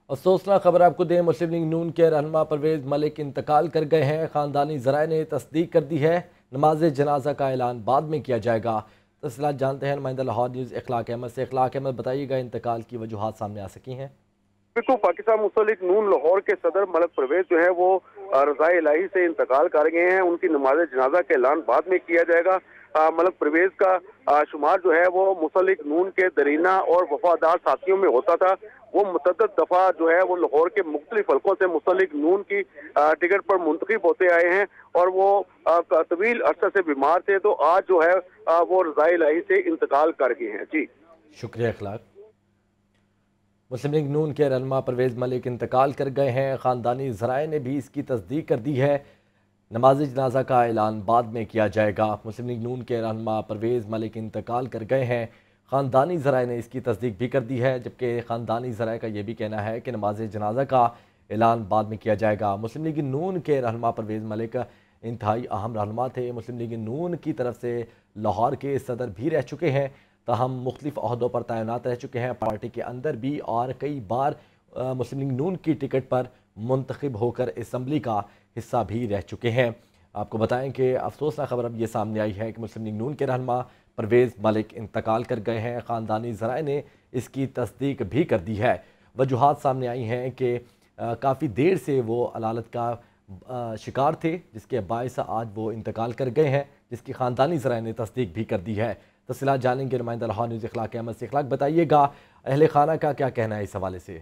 अफसोसनाक खबर आपको दें, मुस्लिम लीग नून के रहनुमा परवेज़ मलिक इंतकाल कर गए हैं। ख़ानदानी ज़राए ने तस्दीक कर दी है। नमाज जनाजा का ऐलान बाद में किया जाएगा। तफसीलात जानते हैं नुमाइंदा लाहौर न्यूज़ इखलाक अहमद से। इखलाक अहमद, बताइएगा इंतकाल की वजूहात सामने आ सकी हैं? बिल्कुल, पाकिस्तान मुस्लिम लीग नून लाहौर के सदर मलिक परवेज जो है वो रज़ाए इलाही से इंतकाल कर गए हैं। उनकी नमाज जनाजा का ऐलान बाद में किया जाएगा। मलिक परवेज का शुमार जो है वो मुस्लिम लीग नून के दरीना और वफादार साथियों में होता था। वो मुतअद्दिद दफ़ा जो है वो लाहौर के मुख्तलिफ हल्कों से मुस्लिम लीग नून की टिकट पर मुंतखब होते आए हैं और वो तवील अरसे से बीमार थे, तो आज जो है वो रज़ाए इलाही से इंतकाल कर गए हैं। जी शुक्रिया इखलाक। मुस्लिम लीग नून के रहनुमा परवेज़ मलिक इंतकाल कर गए हैं। ख़ानदानी ज़राए ने भी इसकी तस्दीक कर दी है। नमाज जनाजा का ऐलान बाद में किया जाएगा। मुस्लिम लीग नून के रहनुमा परवेज़ मलिक इंतकाल कर गए हैं। ख़ानदानी ज़राए ने इसकी तस्दीक भी कर दी है, जबकि ख़ानदानी ज़राए का यह भी कहना है कि नमाज जनाजा का ऐलान बाद में किया जाएगा। मुस्लिम लीग नून के रहनुमा परवेज़ मलिक इंतहाई अहम रहनुमा थे। मुस्लिम लीग नून की तरफ से लाहौर के सदर भी रह चुके हैं, ताहम मुख्तलिफ अहदों पर तैनात रह चुके हैं पार्टी के अंदर भी, और कई बार मुस्लिम लीग नून की टिकट पर मुंतखब होकर असम्बली का हिस्सा भी रह चुके हैं। आपको बताएं कि अफसोसनाक खबर अब ये सामने आई है कि मुस्लिम लीग नून के रहनुमा परवेज़ मलिक इंतकाल कर गए हैं। ख़ानदानी ज़राए ने इसकी तस्दीक भी कर दी है। वजूहात सामने आई हैं कि काफ़ी देर से वो अलालत का शिकार थे, जिसके बायस आज वो इंतकाल कर गए हैं, जिसकी ख़ानदानी ज़राए ने तस्दीक भी कर दी है। तफसीलात जानेंगे नुमाइंदा लाहौर न्यूज़ इखलाक अहमद से। इखलाक, बताइएगा अहले खाना का क्या कहना है इस हवाले से?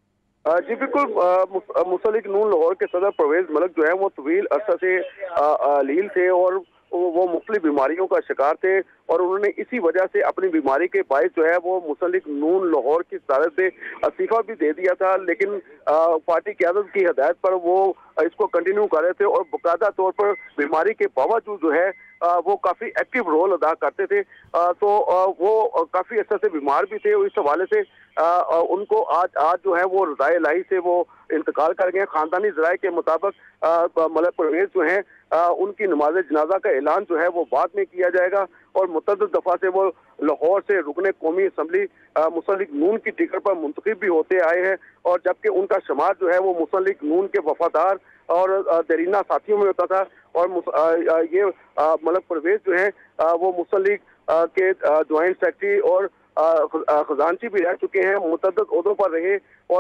जी बिल्कुल, मुस्लिम लीग नून लाहौर के सदर परवेज मलिक जो है वो तवील अरसा से लील थे और वो मुख्तलिफ बीमारियों का शिकार थे, और उन्होंने इसी वजह से अपनी बीमारी के बायस जो है वो मुस्लिम लीग नून लाहौर की सदारत से इस्तीफा भी दे दिया था, लेकिन पार्टी क़यादत की हिदायत पर वो इसको कंटिन्यू कर रहे थे और बाकायदा तौर पर बीमारी के बावजूद जो है वो काफ़ी एक्टिव रोल अदा करते थे। तो वो काफ़ी अर्से से बीमार भी थे, और इस हवाले से उनको आज जो है वो रज़ाए इलाही से वो इंतकाल कर गए। ख़ानदानी ज़राए के मुताबिक मलिक परवेज़ जो हैं उनकी नमाज जनाजा का ऐलान जो है वो बाद में किया जाएगा, और मुतअद्दिद दफ़ा से वो लाहौर से रुकने कौमी असम्बली मुस्लिम लीग नून की टिकट पर मुंतखब भी होते आए हैं, और जबकि उनका शुमार जो है वो मुस्लिम लीग नून के वफादार और दरीना साथियों में होता था। और ये मलिक परवेज़ जो हैं वो मुस्लिम लीग के जॉइंट सेक्रेटरी और खजानची भी रह चुके हैं, मुतअद्दिद ओहदों पर रहे,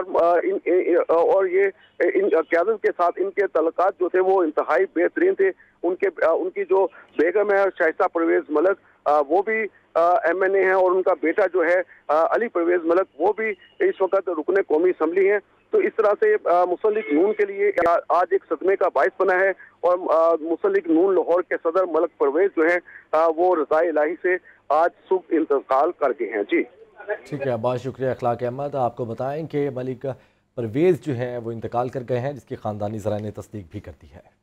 और ये इन क़यादत के साथ इनके तल्लुकात जो थे वो इंतहाई बेहतरीन थे। उनकी जो बेगम है शाइस्ता परवेज़ मलिक, वो भी MNA हैं, और उनका बेटा जो है अली परवेज़ मलिक, वो भी इस वक्त रुकने कौमी असम्बली हैं। तो इस तरह से मुस्लिम लीग नून के लिए आज एक सदमे का बायस बना है, और मुस्लिम लीग नून लाहौर के सदर मलिक परवेज़ जो हैं वो रज़ाए इलाही से आज सुबह इंतकाल कर गए हैं। जी ठीक है, बहुत शुक्रिया इखलाक अहमद। आपको बताएं कि मलिक परवेज़ जो हैं वो इंतकाल कर गए हैं, जिसकी ख़ानदानी ज़राए ने तस्दीक भी कर दी है।